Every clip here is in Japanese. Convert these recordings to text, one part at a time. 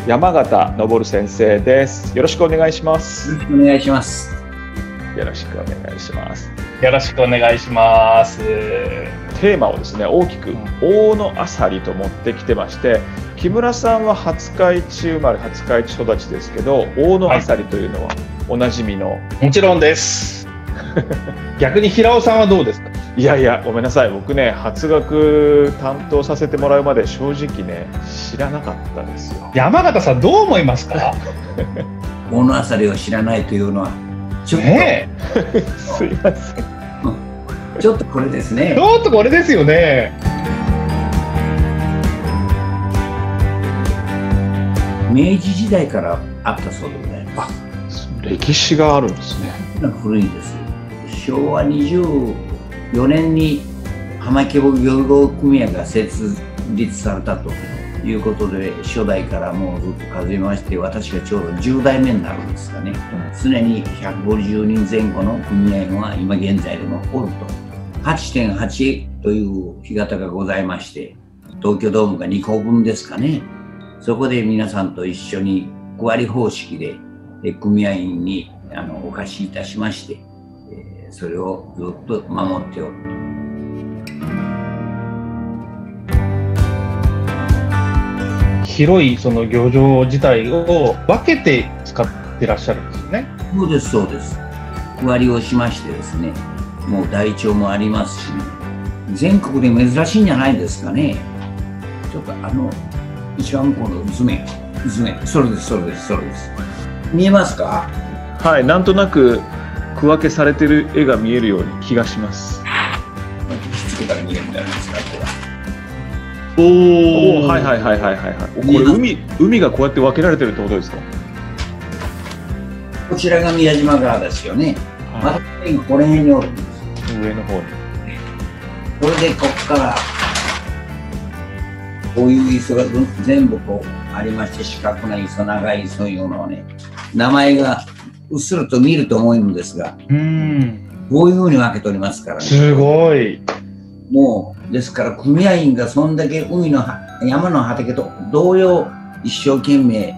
山形昇先生です。よろしくお願いします。 よろしくお願いします。 よろしくお願いします。 よろしくお願いします。 テーマをですね、大きく大野あさりと持ってきてまして、木村さんは廿日市生まれ廿日市育ちですけど、大野あさりというのはおなじみの、 もちろんです。逆に平尾さんはどうですか？ いやいや、ごめんなさい。僕ね、発学担当させてもらうまで正直ね、知らなかったですよ。 山形さんどう思いますか？ 大野あさりを知らないというのはちょっと、 すいません。 ちょっとこれですね。 ちょっとこれですよね。 明治時代からあったそうでございます。 歴史があるんですね。 古いんです。昭和24年に浜池漁業組合が設立されたということで、初代からもうずっと数えまして、私がちょうど10代目になるんですがね、常に150人前後の組合が今現在でもおると。8.8 という干潟がございまして、東京ドームが2個分ですかね。そこで皆さんと一緒に区割り方式で組合員にお貸しいたしまして、それをずっと守っておる。 広いその漁場自体を分けて使ってらっしゃるんですよね。 そうです、そうです。区割りをしましてですね、もう台帳もありますし、ね、全国で珍しいんじゃないですかね。ちょっと一番向こうの図面、それです、それです、それです。見えますか？ はい、なんとなく区分けされてる絵が見えるように気がします。 つけたら見えるんじゃないですか、これは。 おお、はいはいはいはいはい。これ海がこうやって分けられてるってことですか？ こちらが宮島川ですよね。またこれ辺におるんです。 上の方に。 これでここからこういう磯が全部こうありまして、四角な磯、長い磯いうのはね、名前がうっすらと見ると思うんですが、こういうふうに分けておりますからね。 すごい。 もうですから組合員がそんだけ山の畑と同様一生懸命、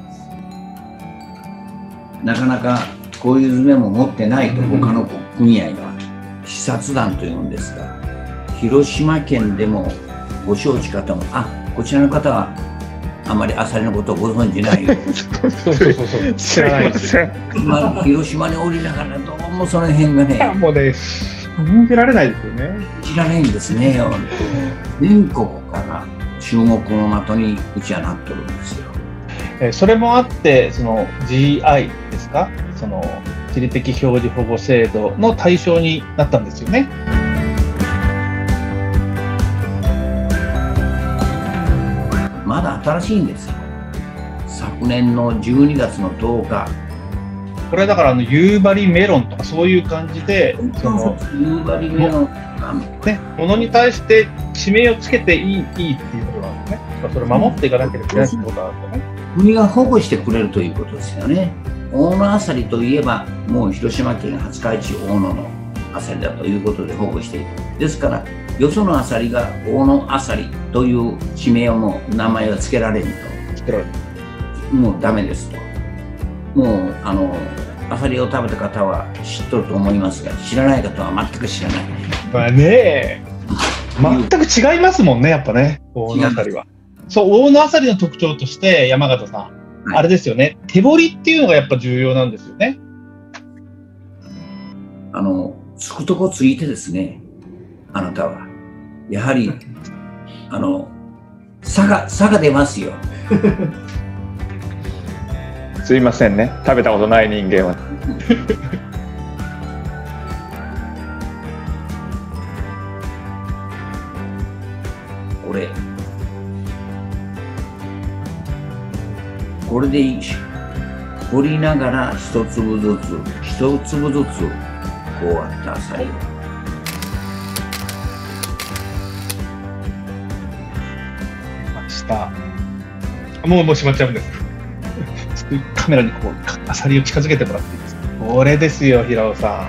なかなかこういう図面も持ってないと、他の組合は視察団というんですが、広島県でもご承知方も、こちらの方はあまりアサリのことをご存じない。 そう知らないです。 広島におりながらどうもその辺がね、 もうね、信じられないですよね。 知らないんですね。全国から注目の的にうちはなってるんですよ。 それもあって、その GI ですか、その地理的表示保護制度の対象になったんですよね。 まだ新しいんですよ。昨年の12月の10日。 これだから夕張メロンとかそういう感じで、 夕張メロンね、ものに対して地名をつけていいっていうことなんですね。それを守っていかなければいけないってことなんですよね。 国が保護してくれるということですよね。大野あさりといえば、もう広島県廿日市大野のあさりだということで保護している。ですから、よそのあさりが大野あさりという地名をもう名前を付けられると。もうダメですと。もうあさりを食べた方は知っとると思いますが、知らない方は全く知らない。 まあね、全く違いますもんね、やっぱね、大野あさりは。そう、大野あさりの特徴として山形さん、あれですよね、手掘りっていうのがやっぱ重要なんですよね。 つくとこついてですね、あなたはやはり差が出ますよ。 すいませんね、食べたことない人間は。これでいいし、掘りながら一粒ずつこうあったアサリをました。もうしまっちゃうんです。カメラにこうアサリを近づけてもらっていいですか？これですよ、平尾さ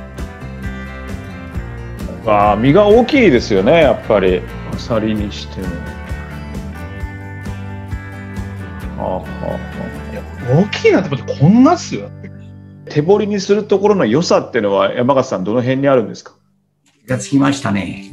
ん。身が大きいですよね、やっぱりアサリにしても。はあはあ。 大きいなって思って、こんなっすよ。 手彫りにするところの良さっていうのは山形さんどの辺にあるんですか？ 気がつきましたね。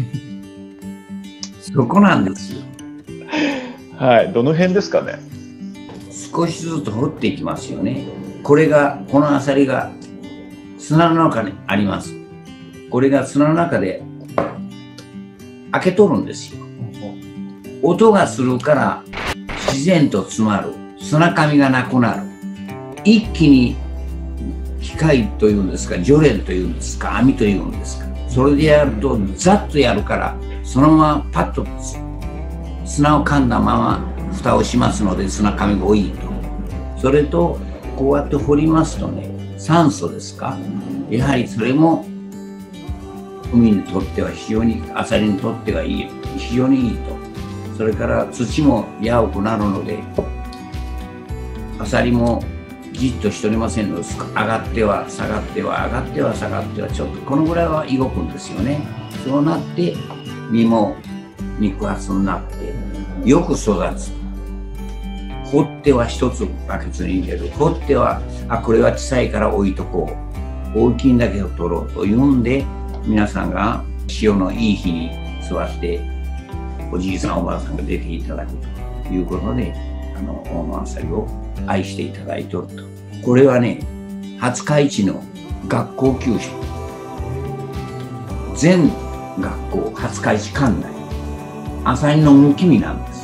そこなんですよ。 はい、どの辺ですかね。 少しずつ掘っていきますよね。このアサリが砂の中にあります。これが砂の中で開けとるんですよ。音がするから自然と詰まる。砂紙がなくなる。一気に機械というんですか、ジョレンというんですか、網というんですか。それでやるとザッとやるから、そのままパッと砂を噛んだまま蓋をしますので、砂紙が多いと。それとこうやって掘りますとね、酸素ですか、やはりそれも海にとっては非常に、アサリにとってはいい、非常にいいと。それから土もやわくなるので、アサリもじっとしておりませんので、上がっては下がっては上がっては下がっては、ちょっとこのぐらいは動くんですよね。そうなって身も肉厚になってよく育つ。掘っては一つバケツに入れる。掘ってはこれは小さいから置いとこう、大きいんだけど取ろうというんで、皆さんが潮のいい日に座っておじいさんおばあさんが出ていただくということで、大間アサリを愛していただいておると。これはね、廿日市の学校給食、全学校廿日市管内アサリのむき身なんです。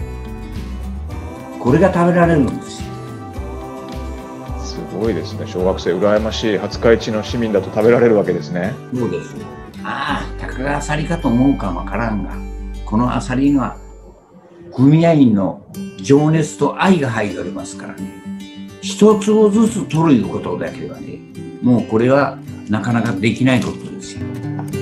これが食べられるんですよ。 すごいですね。小学生羨ましい。廿日市の市民だと食べられるわけですね。 そうです。たかがアサリかと思うかもわからんが、このアサリには組合員の情熱と愛が入っておりますからね。一粒ずつ取るいうことだけはね、もうこれはなかなかできないことですよ。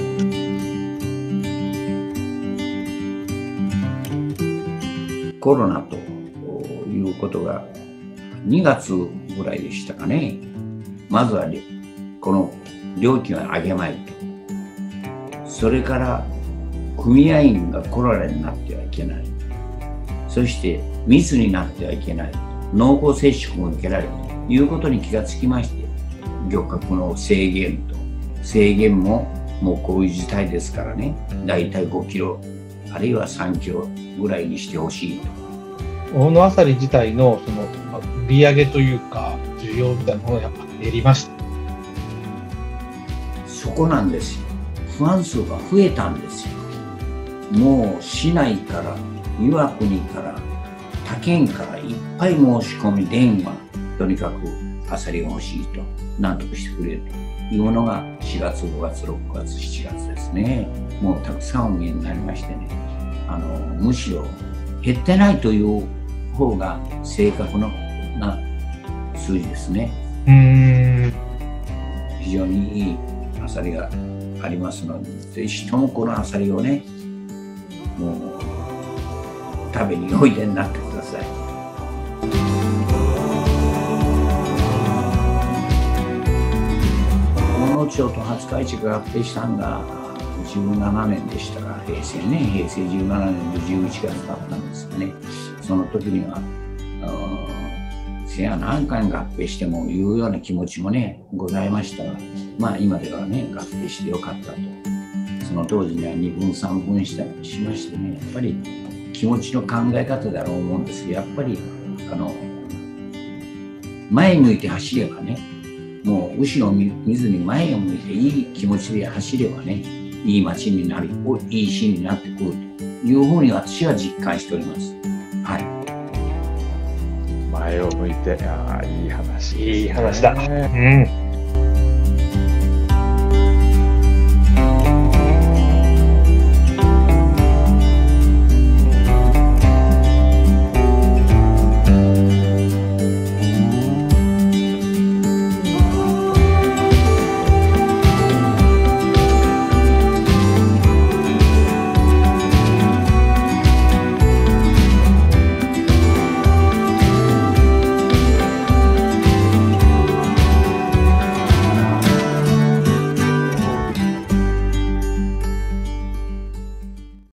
コロナということが2月ぐらいでしたかね。まずはこの料金を上げまいと。それから組合員がコロナになってはいけない。そして密になってはいけない。濃厚接触も受けられるということに気がつきまして、漁獲の制限ももうこういう事態ですからね、だいたい5キロあるいは3キロぐらいにしてほしいと。 大野アサリ自体のその売り上げというか需要みたいなものがやっぱ減りました。 そこなんですよ。不安数が増えたんですよ。もう市内から岩国から他県からいっぱい申し込み電話、とにかくアサリが欲しいと、何とかしてくれるというのが4月、5月、6月、7月ですね。もうたくさんお見えになりましてね、むしろ減ってないという方が正確な数字ですね。非常にいいアサリがありますので、ぜひともこのアサリをね、もう食べにおいでになってください。大野町と廿日市が合併したのが17年でしたが、平成17年の11月だったんですがね、その時にはせや何回合併してもいうような気持ちもねございましたが、まあ今ではね合併してよかったと。その当時には2分3分しましてね、やっぱり気持ちの考え方だろう思うんですけど、やっぱり前向いて走ればね、もう後ろを見ずに前を向いていい気持ちで走ればね、いい街になり、いい市になってくるというふうに私は実感しております。はい。 前を向いて、いい話ですね。 いい話だ。